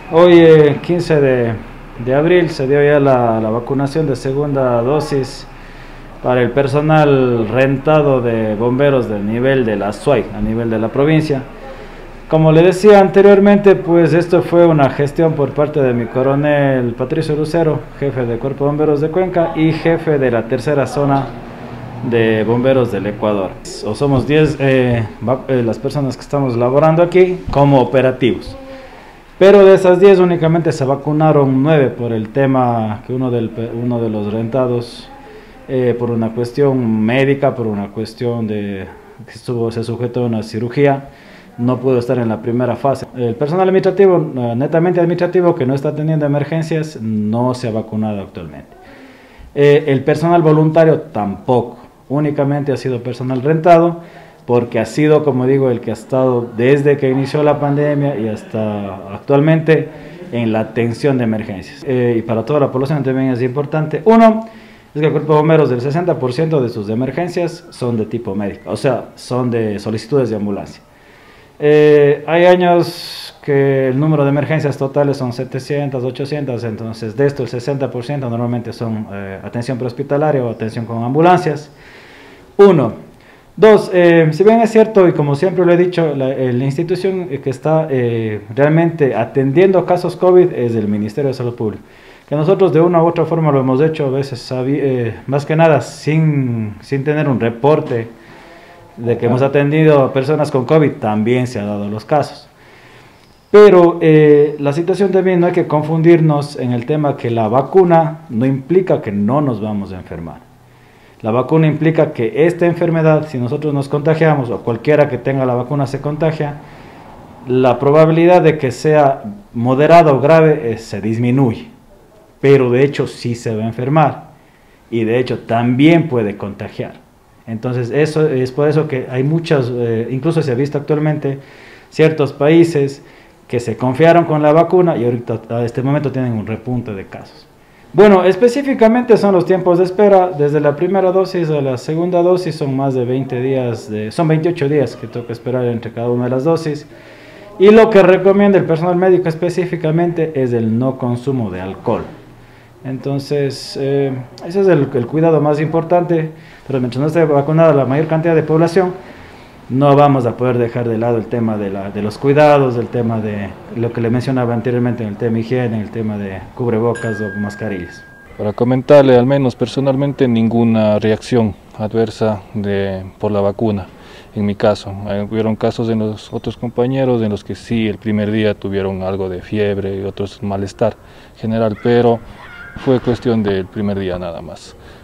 Hoy, 15 de abril, se dio ya la vacunación de segunda dosis para el personal rentado de bomberos del nivel de la SUAY, a nivel de la provincia. Como le decía anteriormente, pues esto fue una gestión por parte de mi coronel Patricio Lucero, jefe de Cuerpo de Bomberos de Cuenca y jefe de la tercera zona de bomberos del Ecuador. O somos 10 las personas que estamos laborando aquí como operativos. Pero de esas 10 únicamente se vacunaron 9 por el tema que uno de los rentados, por una cuestión médica, por una cuestión de que se sujetó a una cirugía, no pudo estar en la primera fase. El personal administrativo, netamente administrativo, que no está teniendo emergencias, no se ha vacunado actualmente. El personal voluntario tampoco, únicamente ha sido personal rentado, porque ha sido, como digo, el que ha estado desde que inició la pandemia y hasta actualmente en la atención de emergencias. Y para toda la población también es importante. Uno, es que el Cuerpo de Bomberos, del 60% de sus emergencias son de tipo médico, o sea, son de solicitudes de ambulancia. Hay años que el número de emergencias totales son 700, 800, entonces de esto el 60% normalmente son atención prehospitalaria o atención con ambulancias. Uno. Dos, si bien es cierto, y como siempre lo he dicho, la institución que está realmente atendiendo casos COVID es el Ministerio de Salud Pública. Que nosotros de una u otra forma lo hemos hecho a veces, más que nada sin tener un reporte de que hemos atendido a personas con COVID, también se han dado los casos. Pero la situación también no hay que confundirnos en el tema que la vacuna no implica que no nos vamos a enfermar. La vacuna implica que esta enfermedad, si nosotros nos contagiamos o cualquiera que tenga la vacuna se contagia, la probabilidad de que sea moderada o grave se disminuye, pero de hecho sí se va a enfermar y de hecho también puede contagiar. Entonces eso es por eso que hay muchas, incluso se ha visto actualmente ciertos países que se confiaron con la vacuna y ahorita a este momento tienen un repunte de casos. Bueno, específicamente son los tiempos de espera. Desde la primera dosis a la segunda dosis son más de 20 días, son 28 días que toca esperar entre cada una de las dosis. Y lo que recomienda el personal médico específicamente es el no consumo de alcohol. Entonces, ese es el cuidado más importante, pero mientras no esté vacunada la mayor cantidad de población, no vamos a poder dejar de lado el tema de los cuidados, el tema de lo que le mencionaba anteriormente, en el tema higiene, el tema de cubrebocas o mascarillas. Para comentarle, al menos personalmente, ninguna reacción adversa por la vacuna. En mi caso, hubieron casos en los otros compañeros en los que sí, el primer día tuvieron algo de fiebre y otros malestar general, pero fue cuestión del primer día nada más.